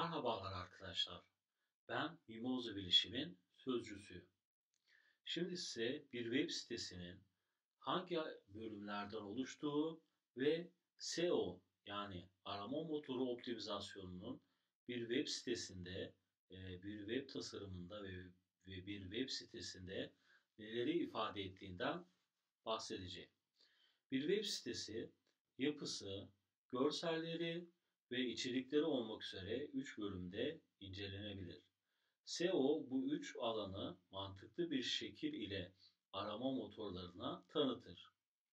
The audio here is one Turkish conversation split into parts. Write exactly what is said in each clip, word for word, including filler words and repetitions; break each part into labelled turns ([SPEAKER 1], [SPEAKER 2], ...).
[SPEAKER 1] Merhabalar arkadaşlar. Ben Mimoza Bilişim'in sözcüsüyüm. Şimdi size bir web sitesinin hangi bölümlerden oluştuğu ve S E O yani arama motoru optimizasyonunun bir web sitesinde, e, bir web tasarımında ve bir web sitesinde neleri ifade ettiğinden bahsedeceğim. Bir web sitesi yapısı, görselleri ve içerikleri olmak üzere üç bölümde incelenebilir. S E O bu üç alanı mantıklı bir şekil ile arama motorlarına tanıtır.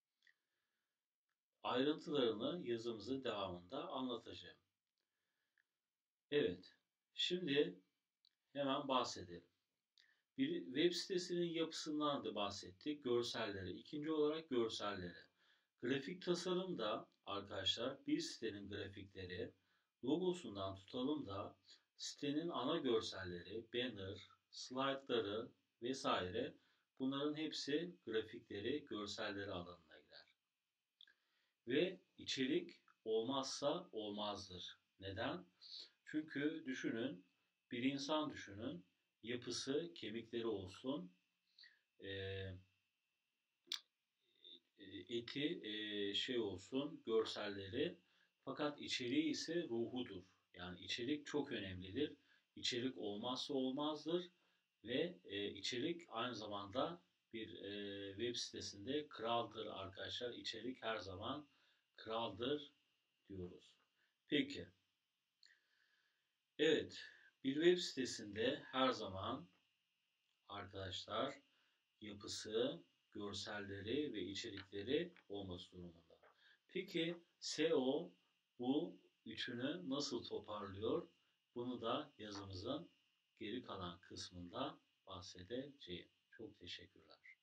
[SPEAKER 1] Ayrıntılarını yazımızın devamında anlatacağım. Evet, şimdi hemen bahsedelim. Bir web sitesinin yapısından da bahsettik. Görselleri. İkinci olarak görselleri. Grafik tasarım da arkadaşlar bir sitenin grafikleri, logosundan tutalım da sitenin ana görselleri, banner, slaytları vesaire bunların hepsi grafikleri, görselleri alanına girer. Ve içerik olmazsa olmazdır. Neden? Çünkü düşünün, bir insan düşünün, yapısı, kemikleri olsun, e, eti e, şey olsun, görselleri, fakat içeriği ise ruhudur. Yani içerik çok önemlidir. İçerik olmazsa olmazdır ve e, içerik aynı zamanda bir e, web sitesinde kraldır arkadaşlar. İçerik her zaman kraldır diyoruz. Peki, evet, bir web sitesinde her zaman arkadaşlar yapısı, görselleri ve içerikleri olması durumunda. Peki S E O bu üçünü nasıl toparlıyor? Bunu da yazımızın geri kalan kısmında bahsedeceğim. Çok teşekkürler.